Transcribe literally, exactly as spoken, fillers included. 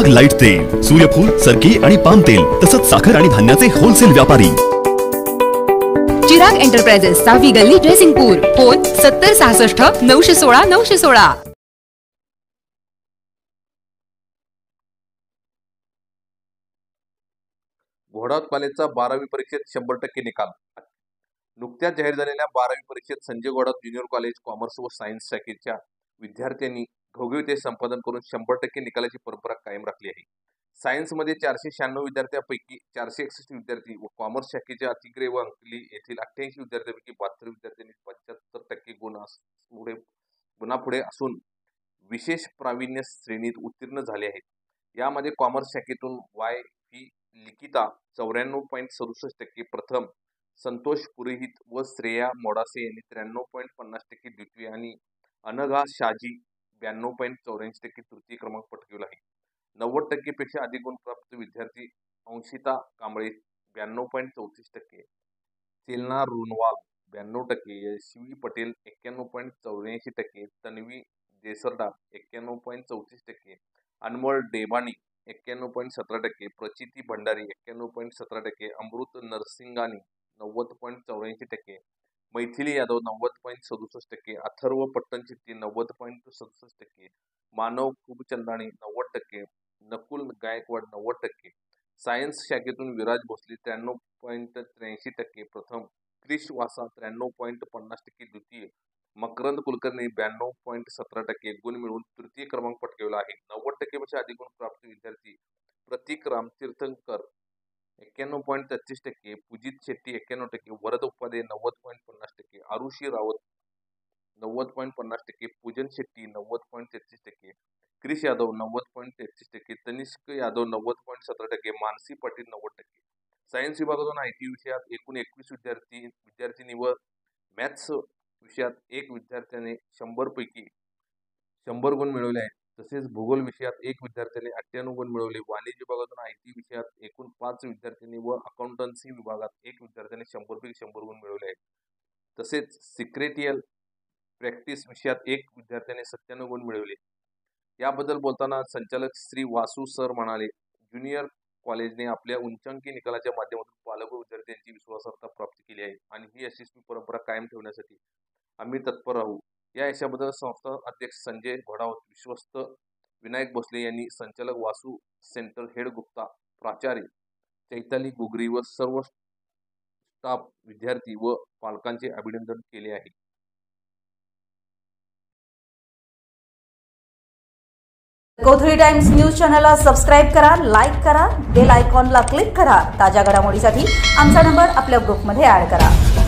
Chirag light तेल, सूर्यफूल, सरकी आणि पाम तेल तसंच साखर आणि धान्याचे होलसेल व्यापारी। चिराग एंटरप्राइजेस, सावी गल्ली, ड्रेसिंगपूर। फोन सत्तर सहासष्ट नऊशे सोळा नऊशे सोळा। घोडावत कॉलेजचा बारावी परीक्षेत शंभर टक्के निकाल। नुकत्याच जाहीर झालेल्या बारावी परीक्षेत Sanjay Ghodawat junior college commerce व सायन्स शाखेच्या विद्यार्थ्यांनी घोगविते संपादन करून शंभर टक्के निकालाची परंपरा कायम राखली आहे। सायन्समध्ये चारशे शहाण्णव विद्यार्थ्यांपैकी चारशे एकसष्ट विद्यार्थी व कॉमर्स शाखेच्या अतिग्रे व अंकली येथील अठ्ठ्याऐंशी विद्यार्थ्यांपैकी बहात्तर विद्यार्थ्यांनी पंच्याहत्तर टक्के गुण पुढे गुणापुढे असून विशेष प्रावीण्य श्रेणीत उत्तीर्ण झाले आहेत। यामध्ये कॉमर्स शाखेतून वाय व्ही लिखिता चौऱ्याण्णव पॉईंट सदुसष्ट टक्के प्रथम, संतोष पुरोहित व श्रेया मोडासे यांनी त्र्याण्णव पॉईंट पन्नास टक्के द्वितीय आणि अनघा शाजी ब्याण्णव पॉईंट चौऱ्याऐंशी टक्के तृतीय क्रमांक पटकावला आहे। नव्वद टक्के पेक्षा अधिक गुण प्राप्त विद्यार्थी अंशिता कांबळे ब्याण्णव पॉईंट चौतीस टक्के, चेलना रुनवाल ब्याण्णव टक्के, यशवी पटेल एक्क्याण्णव पॉईंट चौऱ्याऐंशी टक्के, तन्वी देसरडा एक्क्याण्णव पॉईंट चौतीस टक्के, अनमोल डेबाणी एक्क्याण्णव पॉईंट सतरा टक्के, प्रचिती भंडारी एक्क्याण्णव पॉईंट सतरा टक्के, अमृत नरसिंगानी नव्वद पॉईंट चौऱ्याऐंशी टक्के, मैथिली यादव नव्वद पॉईंट सदुसष्ट टक्के, अथर्व पट्टणचित्ती नव्वद पॉईंट सदुसष्ट टक्के, मानव खूबचंदाणी नव्वद टक्के, नकुल गायकवाड नव्वद टक्के, सायन्स शाखेतून विराज भोसले त्र्याण्णव पॉईंट त्र्याऐंशी टक्के प्रथम, क्रिश वासा त्र्याण्णव पॉईंट पन्नास टक्के द्वितीय, मकरंद कुलकर्णी ब्याण्णव पॉईंट सतरा टक्के गुण मिळवून तृतीय क्रमांक पटकावला आहे। नव्वद टक्केपेक्षा अधिक गुण प्राप्त विद्यार्थी प्रतीक राम तीर्थंकर एक्क्याण्णव पॉईंट तेहतीस टक्के, पुजित शेट्टी एक्क्याण्णव टक्के, वरद उपाध्ये नव्वद पॉईंट पन्नास टक्के, आरुषी रावत नव्वद पॉईंट पन्नास टक्के, पूजन शेट्टी नव्वद पॉईंट तेहतीस टक्के, क्रिश यादव नव्वद पॉईंट तेहतीस टक्के, तनिष्क यादव नव्वद पॉईंट सतरा टक्के, मानसी पाटील नव्वद टक्के। सायन्स विभागातून आय टी विषयात एकूण एकवीस विद्यार्थी विद्यार्थिनी व मॅथ्स विषयात एक विद्यार्थ्याने शंभर पैकी शंभर गुण मिळवले आहेत। तसेच भूगोल विषयात एक विद्यार्थ्याने अठ्ठ्याण्णव गुण मिळवले। वाणिज्य विभागातून आय टी विषयात एकूण पाच विद्यार्थ्यांनी व अकाउंटन्सी विभागात एक विद्यार्थ्याने शंभर पैकी शंभर गुण मिळवले आहेत। तसेच सिक्रेटियल प्रॅक्टिस विषयात एक विद्यार्थ्याने सत्त्याण्णव गुण मिळवले। याबद्दल बोलताना संचालक श्री वासू सर म्हणाले, ज्युनियर कॉलेजने आपल्या उच्चांकी निकालाच्या माध्यमातून पालक व विद्यार्थ्यांची विश्वासार्हता प्राप्त केली आहे आणि ही यशस्वी परंपरा कायम ठेवण्यासाठी आम्ही तत्पर राहू। या यशाबद्दल संस्था अध्यक्ष संजय घोडावत, विश्वस्त विनायक भोसले यांनी संचालक वासू सेंटर हेड गुप्ता, प्राचार्य चैताली गुगरी व सर्व स्टाफ, विद्यार्थी व पालकांचे अभिनंदन केले आहे। कोथळी टाइम्स न्यूज चॅनलला सबस्क्राइब करा, लाईक करा, बेल आयकॉनला क्लिक करा। ताज्या घडामोडीसाठी आमचा नंबर आपल्या ग्रुपमध्ये ऍड करा।